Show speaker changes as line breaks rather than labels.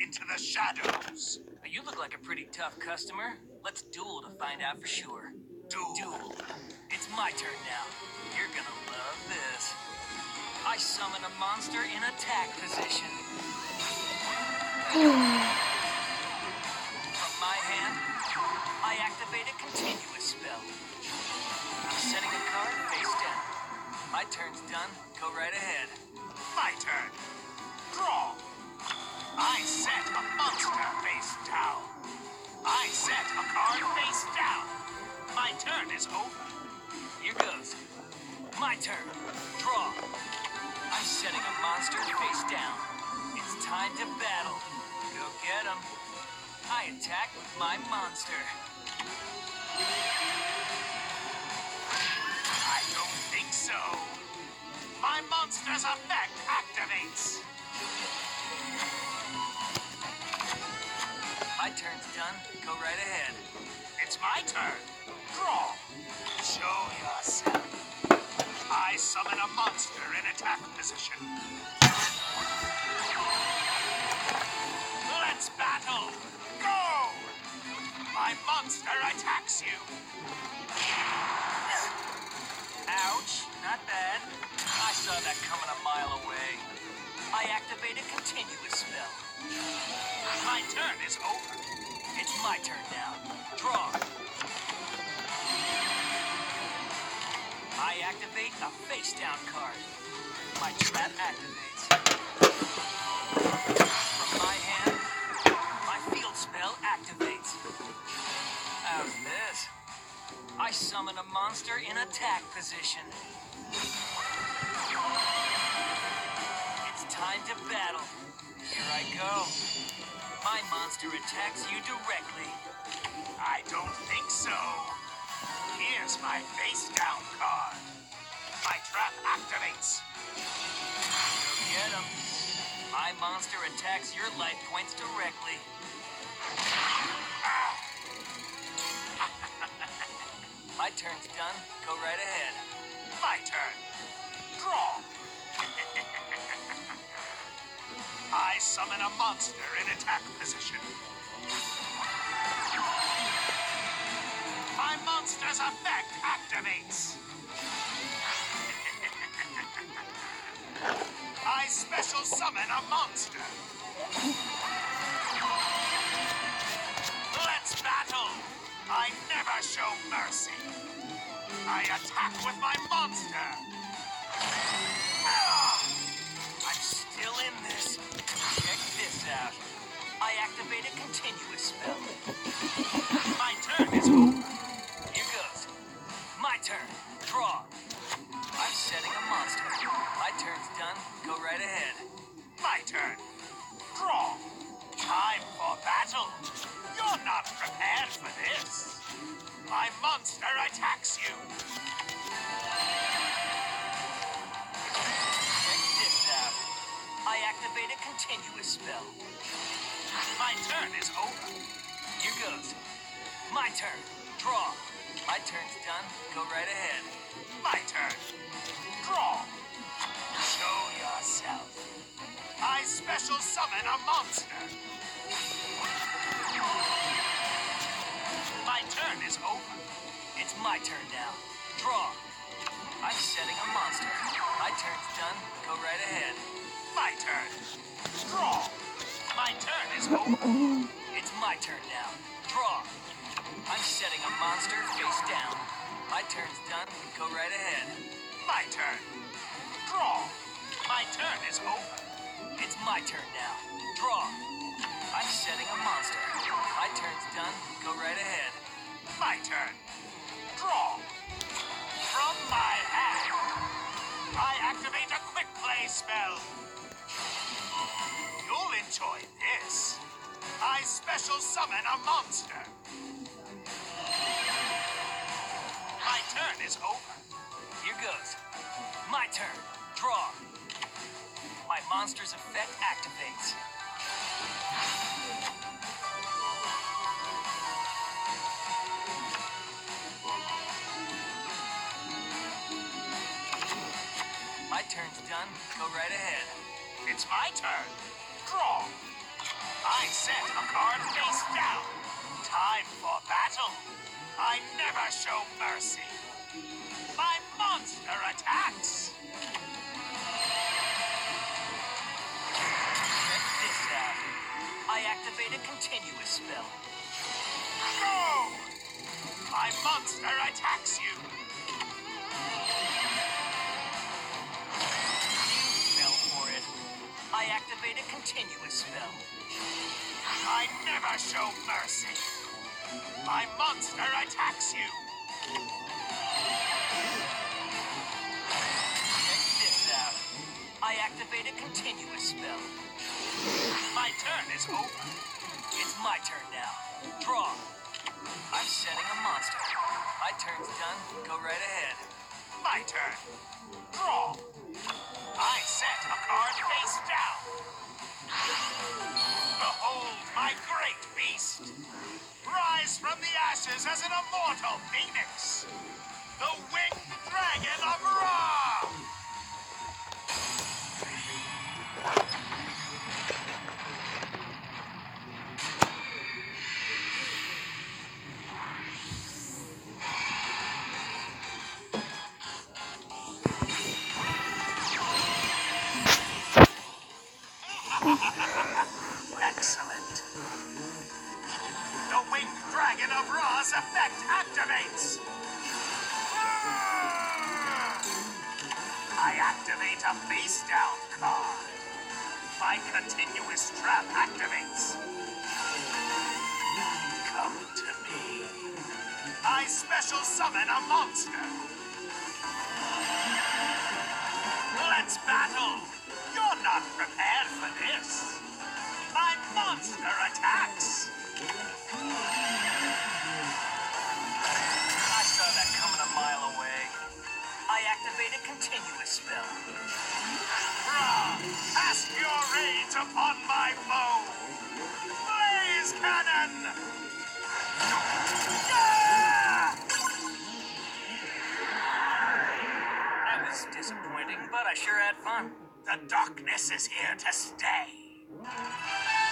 into the shadows.
You look like a pretty tough customer. Let's duel to find out for sure. Duel. It's my turn now. You're gonna love this. I summon a monster in attack position. From my hand, I activate a continuous spell. I'm setting a card face down. My turn's done. Go right ahead.
My turn. Draw. I set a monster face down. I set a card face down. My turn is over.
Here goes. My turn. Draw. I'm setting a monster face down. It's time to battle. Go get him. I attack with my monster.
I don't think so. My monster's effect activates.
My turn's done. Go right ahead.
It's my turn. Draw. Show yourself. I summon a monster in attack position. Let's battle. Go! My monster attacks you.
Ouch. Not bad. I saw that coming a mile away. I activate a continuous spell.
My turn is over.
It's my turn now. Draw. I activate a face-down card. My trap activates. From my hand, my field spell activates. How's this? I summon a monster in attack position. It's time to battle. Here I go. My monster attacks you directly.
I don't think so. Here's my face down card. My trap activates.
Go get him. My monster attacks your life points directly. My turn's done. Go right ahead.
My turn. Draw. I summon a monster in attack position. My monster's effect activates. I special summon a monster. Let's battle. I never show mercy. I attack with my monster.
I'm still in this. Check this out. I activate a continuous spell.
My turn is over.
Here goes. My turn. Draw. I'm setting a monster. My turn's done. Go right ahead.
My turn. Draw. Time for battle. You're not prepared for this. My monster attacks you.
Check this out. I activate a continuous spell.
My turn is over.
Here goes. My turn. Draw. My turn's done. Go right ahead.
My turn. Draw. Show yourself. I special summon a monster. My turn is over.
It's my turn now. Draw. I'm setting a monster. My turn's done. Go right ahead.
My turn. Draw. My turn is over.
It's my turn now. Draw. I'm setting a monster face down. My turn's done. Go right ahead.
My turn. Draw. My turn is over.
It's my turn now. Draw. I'm setting a monster. My turn's done. Go right ahead.
My turn. Draw. From my hand, I activate a quick play spell. You'll enjoy this. I special summon a monster. My turn is over.
Here goes. My turn. Draw. My monster's effect activates. My turn's done. Go right ahead.
It's my turn. Draw. I set a card face down. Time for battle. I never show mercy. My monster attacks.
Check this out. I activate a continuous spell.
Go! My monster attacks you.
Fell for it. I activate a continuous spell.
I never show mercy. My monster attacks you.
Check this out. I activate a continuous spell.
My turn is over.
It's my turn now. Draw. I'm setting a monster. My turn's done. Go right ahead.
My turn. Draw. I set a card face down. Behold my great beast. Rise from the ashes as an immortal phoenix. The winged dragon of Ra. Excellent. The winged dragon of Ra's effect activates. I activate a face down card. My continuous trap activates. Come to me. I special summon a monster. Let's battle. You're not prepared for this. My monster attacks.
I saw that coming a mile away. I activate a continuous spell.
Ra, cast your rage upon my foe. Blaze cannon. Ah!
That was disappointing, but I sure had fun.
The darkness is here to stay.